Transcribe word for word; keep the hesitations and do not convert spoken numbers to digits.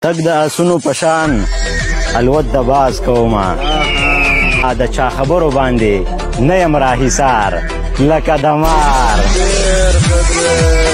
تګ د اسونو په شان الوت د باز کومه د چا خبرو باندې نه یم راهیسار لکه د مار.